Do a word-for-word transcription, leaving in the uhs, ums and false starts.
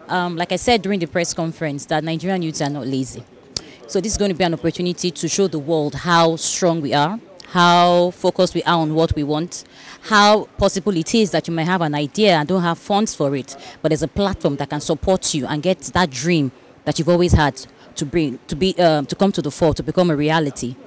Um, like I said during the press conference, that Nigerian youths are not lazy. So this is going to be an opportunity to show the world how strong we are, how focused we are on what we want, how possible it is that you might have an idea and don't have funds for it, but there's a platform that can support you and get that dream that you've always had to bring to be um, to come to the fore, to become a reality.